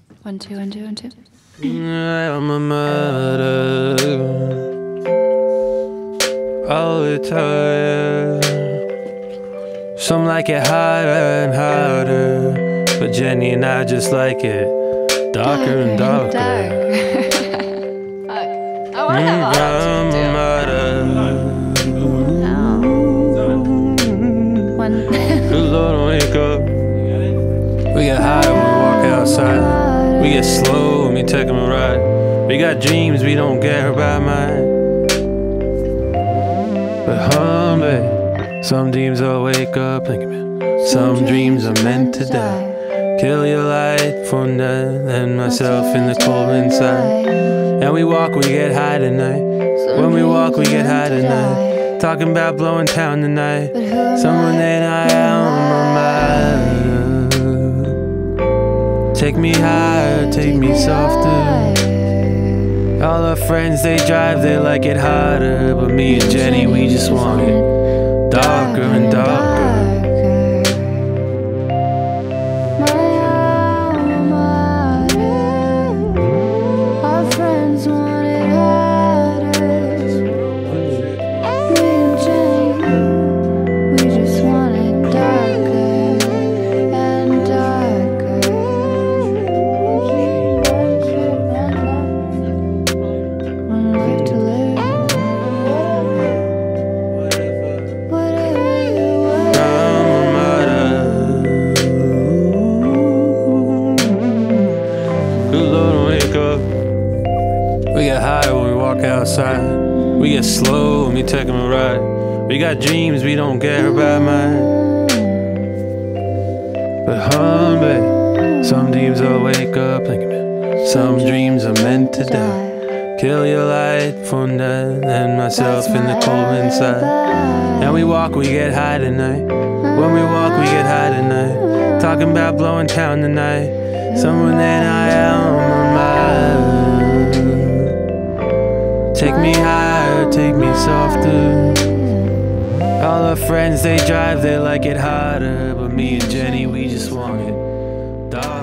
1, 2, 1, 2, 1, 2. Alma Mater, all the time. Some like it hotter and hotter, but Jenny and I just like it darker and darker. I want to have Alma Mater. Good Lord, wake up. We get high when we walk outside. We get slow when we take them a ride. We got dreams we don't care about mine. But babe, some dreams I'll wake up thinking, some dreams are meant to die. Kill your light for nothing and myself in the cold inside. And we walk, we get high tonight. When we walk, we get high tonight. Talking about blowing town tonight. Someone that I am, take me higher, take me softer. All our friends, they drive, they like it harder. But me and Jenny, we just want it darker and darker. We get high when we walk outside. We get slow when we take them a ride. We got dreams we don't care about mine. But babe, some dreams I'll wake up thinking, some dreams are meant to die. Kill your light for nothing and myself in the cold inside. And we walk, we get high tonight. When we walk, we get high tonight. Talking about blowing town tonight. Someone that I am. Take me higher, take me softer. All our friends, they drive, they like it harder. But me and Jenny, we just want it dark.